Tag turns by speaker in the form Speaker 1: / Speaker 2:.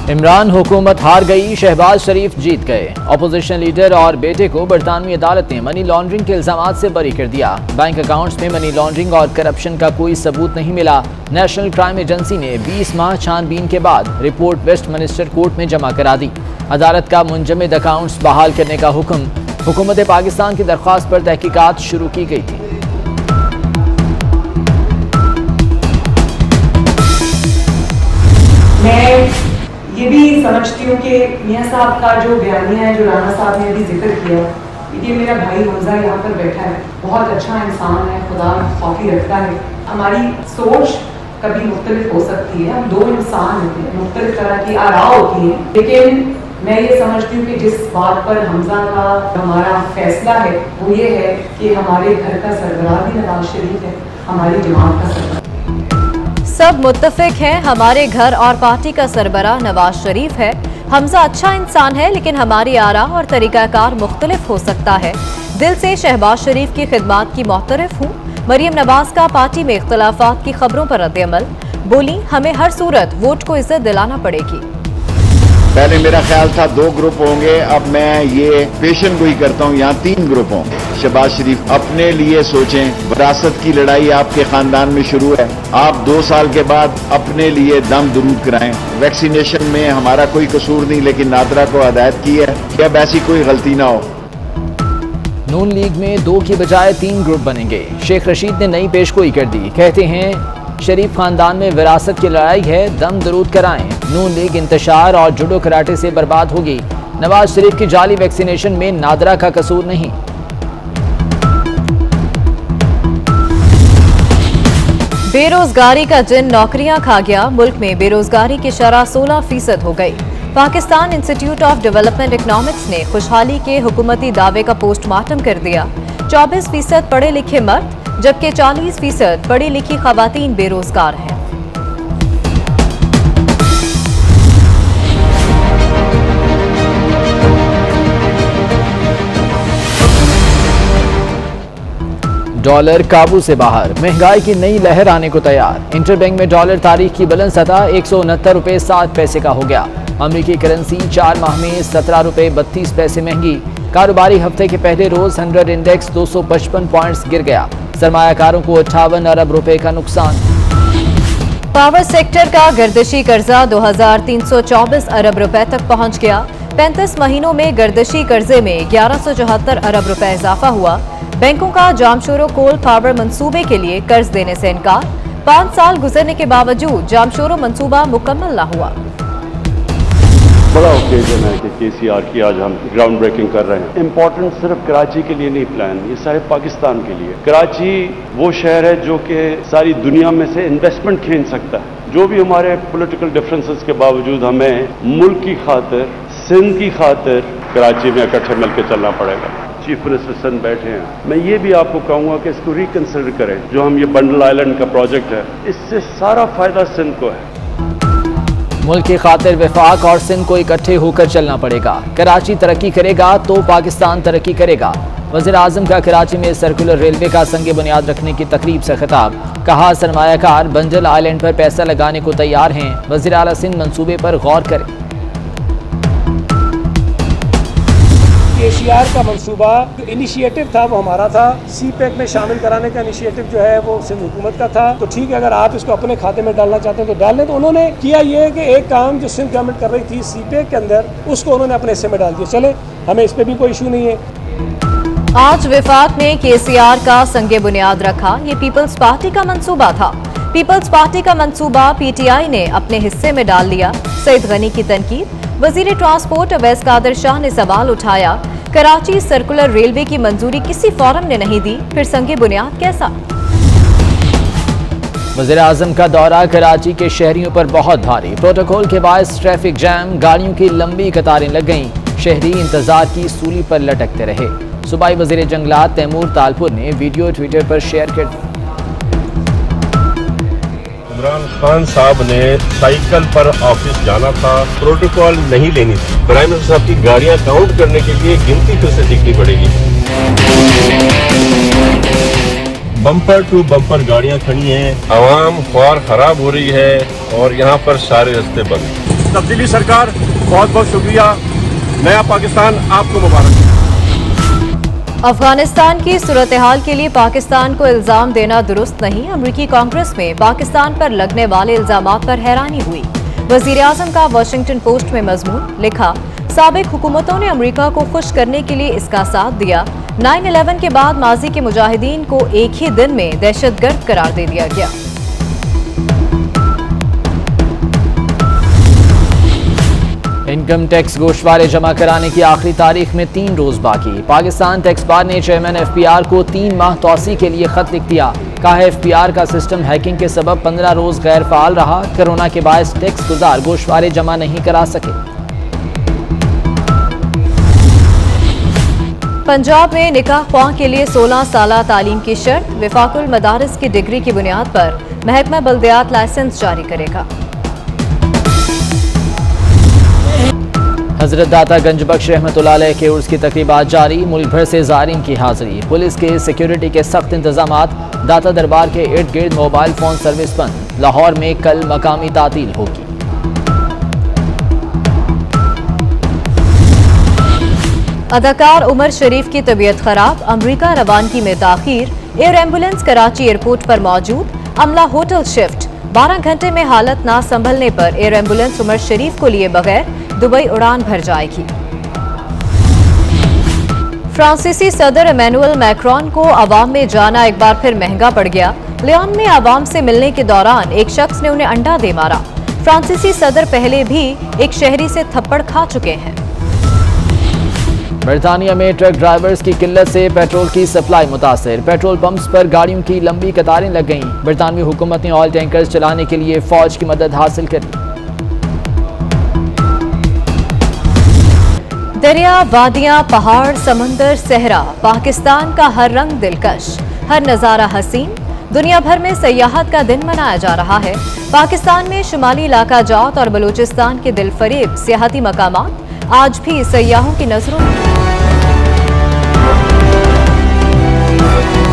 Speaker 1: इमरान हुकूमत हार गई, शहबाज शरीफ जीत गए। अपोजिशन लीडर और बेटे को बरतानवी अदालत ने मनी लॉन्ड्रिंग के इल्जामात से बरी कर दिया। बैंक अकाउंट्स में मनी लॉन्ड्रिंग और करप्शन का कोई सबूत नहीं मिला। नेशनल क्राइम एजेंसी ने 20 माह छानबीन के बाद रिपोर्ट वेस्टमिनिस्टर कोर्ट में जमा करा दी। अदालत का मुंजमद अकाउंट्स बहाल करने का हुक्म। हुकूमत पाकिस्तान की दरख्वास्त पर तहकीकात शुरू की गई थी।
Speaker 2: ये भी समझती हूँ कि मियाँ साहब का जो बयानिया है, जो राना साहब ने अभी जिक्र किया, ये मेरा भाई हमजा यहाँ पर बैठा है, बहुत अच्छा इंसान है, खुदा खौफी रखता है। हमारी सोच कभी मुख्तलिफ हो सकती है, हम दो इंसान होते हैं, मुख्तलिफ तरह की आरा होती हैं, लेकिन मैं ये समझती हूँ कि जिस बात पर हमजा का हमारा फैसला है वो ये है कि हमारे घर का सरबराह भी नवाज शरीफ है, हमारी जमात का सरबराह।
Speaker 3: सब मुत्तफिक हैं, हमारे घर और पार्टी का सरबराह नवाज शरीफ है। हमजा अच्छा इंसान है, लेकिन हमारी आरा और तरीकाकार मुख्तलिफ हो सकता है। दिल से शहबाज शरीफ की खिदमात की मोहतरफ हूँ। मरियम नवाज का पार्टी में इख्तलाफात की खबरों पर रद्द-ए-अमल, बोली हमें हर सूरत वोट को इज्जत दिलाना पड़ेगी।
Speaker 4: पहले मेरा ख्याल था 2 ग्रुप होंगे, अब मैं ये पेशन गोई करता हूँ, यहाँ 3 ग्रुप होंगे। शहबाज शरीफ अपने लिए सोचें, विरासत की लड़ाई आपके खानदान में शुरू है। आप 2 साल के बाद अपने लिए दम दुरूद कराएं। वैक्सीनेशन में हमारा कोई कसूर नहीं, लेकिन नादरा को हदायत की है कि अब ऐसी कोई गलती ना हो।
Speaker 1: नून लीग में 2 की बजाय 3 ग्रुप बनेंगे। शेख रशीद ने नई पेशगोई कर दी, कहते हैं शरीफ खानदान में विरासत की लड़ाई है, दम दरूद कराएं। नून लीग इंतशार और जुडो कराटे से बर्बाद होगी। नवाज शरीफ की जाली वैक्सीनेशन में नादरा का कसूर नहीं।
Speaker 3: बेरोजगारी का जिन नौकरियां खा गया, मुल्क में बेरोजगारी की शरह 16% हो गई। Pakistan institute of development economics ने खुशहाली के हुकूमती दावे का पोस्टमार्टम कर दिया। 24% पढ़े लिखे मर्द जबकि 40% पढ़ी लिखी खवातीन बेरोजगार हैं।
Speaker 1: डॉलर काबू से बाहर, महंगाई की नई लहर आने को तैयार। इंटरबैंक में डॉलर तारीख की बुलंद सतह 169 रुपये 7 पैसे का हो गया। अमरीकी करेंसी 4 माह में 17 रुपये 32 पैसे महंगी। कारोबारी हफ्ते के पहले रोज 100 इंडेक्स 255 पॉइंट्स गिर गया। सरमायाकारों को 58 अरब रुपए का नुकसान।
Speaker 3: पावर सेक्टर का गर्दिशी कर्जा 2324 अरब रुपए तक पहुंच गया। 35 महीनों में गर्दिशी कर्जे में 1174 अरब रुपए इजाफा हुआ। बैंकों का जामशोरो कोल पावर मंसूबे के लिए कर्ज देने से इनकार। 5 साल गुजरने के बावजूद जामशोरो मंसूबा मुकम्मल न हुआ।
Speaker 5: बड़ा ओकेजन है कि केसीआर की आज हम ग्राउंड ब्रेकिंग कर रहे हैं। इम्पोर्टेंट सिर्फ कराची के लिए नहीं प्लान, ये सारे पाकिस्तान के लिए। कराची वो शहर है जो कि सारी दुनिया में से इन्वेस्टमेंट खींच सकता है। जो भी हमारे पॉलिटिकल डिफरेंसेस के बावजूद हमें मुल्क की खातिर, सिंध की खातिर कराची में इकट्ठे मिलकर चलना पड़ेगा। चीफ मिनिस्टर सिंध बैठे हैं, मैं ये भी आपको कहूँगा कि इसको रिकंसिडर करें। जो हम ये बंडल आइलैंड का प्रोजेक्ट है, इससे सारा फायदा सिंध को है।
Speaker 1: मुल्क की खातिर वफाक और सिंध को इकट्ठे होकर चलना पड़ेगा। कराची तरक्की करेगा तो पाकिस्तान तरक्की करेगा। वज़ीर आज़म का कराची में सर्कुलर रेलवे का संगे बुनियाद रखने की तकरीब से खिताब। कहा सरमायाकार बंडल आइलैंड पर पैसा लगाने को तैयार हैं। वज़ीर आला सिंध मंसूबे पर गौर करें।
Speaker 6: केसीआर का मंसूबा जो इनिशिएटिव था वो हमारा था। सीपैक में शामिल कराने का इनिशिएटिव जो है वो सिंध हुकूमत का था। तो ठीक है, अगर आप इसको अपने खाते में डालना चाहते हैं तो डाल लें। तो उन्होंने किया ये कि एक काम जो सिंध गवर्नमेंट कर रही थी सीपैक के अंदर, उसको उन्होंने अपने हिस्से में डाल दिया। चले, हमें इस पर भी कोई इशू नहीं है।
Speaker 3: आज विफाक ने केसीआर का संगे बुनियाद रखा। ये पीपल्स पार्टी का मंसूबा था। पीपल्स पार्टी का मंसूबा पीटीआई ने अपने हिस्से में डाल लिया। सईद गनी की तनकीद। वजीर ट्रांसपोर्ट अवैस कादर शाह ने सवाल उठाया, कराची सर्कुलर रेलवे की मंजूरी किसी फोरम ने नहीं दी, फिर संगे बुनियाद कैसा?
Speaker 1: वज़ीर आज़म का दौरा कराची के शहरियों पर बहुत भारी। प्रोटोकॉल के बायस ट्रैफिक जैम, गाड़ियों की लंबी कतारें लग गईं। शहरी इंतजार की सूली पर लटकते रहे। सूबाई वज़ीर जंगलात तैमूर तालपुर ने वीडियो ट्विटर पर शेयर कर दी।
Speaker 7: इमरान खान साहब ने साइकिल पर ऑफिस जाना था, प्रोटोकॉल नहीं लेनी थी। प्राइम मिनिस्टर साहब की गाड़ियां काउंट करने के लिए गिनती फिर से सीखनी पड़ेगी। बम्पर टू बम्पर गाड़ियां खड़ी हैं, आवाम ख्वार खराब हो रही है और यहाँ पर सारे रास्ते बंद। तब्दीली सरकार, बहुत बहुत शुक्रिया। नया पाकिस्तान आपको मुबारक।
Speaker 3: अफगानिस्तान की सूरत हाल के लिए पाकिस्तान को इल्जाम देना दुरुस्त नहीं। अमरीकी कांग्रेस में पाकिस्तान पर लगने वाले इल्जामात पर हैरानी हुई। वजीर आजम का वाशिंगटन पोस्ट में मजमून लिखा, साबिक हुकूमतों ने अमरीका को खुश करने के लिए इसका साथ दिया। 9/11 के बाद माजी के मुजाहिदीन को एक ही दिन में दहशतगर्द करार दे दिया गया।
Speaker 1: इनकम टैक्स गोशवारे जमा कराने की आखिरी तारीख में 3 रोज बाकी। पाकिस्तान टैक्स बार ने चेयरमैन FPR को 3 माह तौसी के लिए खत लिख दिया। कहा FPR का सिस्टम हैकिंग के सबब 15 रोज गैर फाल रहा। कोरोना के बायस टैक्स गुजार गोशवारे जमा नहीं करा सके।
Speaker 3: पंजाब में निकाह ख्वाह के लिए 16 साला तालीम की शर्त। विफाकुल मदारिस की डिग्री की बुनियाद पर महकमा बल्दियात लाइसेंस जारी करेगा।
Speaker 1: हजरत दाता गंज बख्श रहमतुल्लाह अलैह के उर्स की तकरीबात जारी। मुल्क भर से ज़ायरीन की हाजिरी। पुलिस के सिक्योरिटी के सख्त इंतजामात। दाता दरबार के इर्द गिर्द मोबाइल फोन सर्विस बंद। लाहौर में कल मकामी तातील होगी।
Speaker 3: अदाकार उमर शरीफ की तबीयत खराब। अमरीका रवानगी में ताखीर। एयर एम्बुलेंस कराची एयरपोर्ट पर मौजूद। अमला होटल शिफ्ट। 12 घंटे में हालत ना संभलने पर एयर एम्बुलेंस उमर शरीफ को लिए बगैर दुबई उड़ान भर जाएगी। फ्रांसीसी सदर इमैनुअल मैक्रोन को अवाम में जाना एक बार फिर महंगा पड़ गया। लियोन में अवाम से मिलने के दौरान एक शख्स ने उन्हें अंडा दे मारा। फ्रांसीसी सदर पहले भी एक शहरी से थप्पड़ खा चुके हैं।
Speaker 1: बरतानिया में ट्रक ड्राइवर्स की किल्लत से पेट्रोल की सप्लाई मुतासर। पेट्रोल पंप्स पर गाड़ियों की लंबी कतारें लग गईं। बरतानवी हुकूमत ने ऑयल टैंकर्स चलाने के लिए फौज की मदद हासिल कर ली।
Speaker 3: दरिया, वादियां, पहाड़, समंदर, सहरा, पाकिस्तान का हर रंग दिलकश, हर नज़ारा हसीन। दुनिया भर में सयाहत का दिन मनाया जा रहा है। पाकिस्तान में शुमाली इलाका जात और बलूचिस्तान के दिलफरेब सियाहती मकामात आज भी सयाहों की नजरों में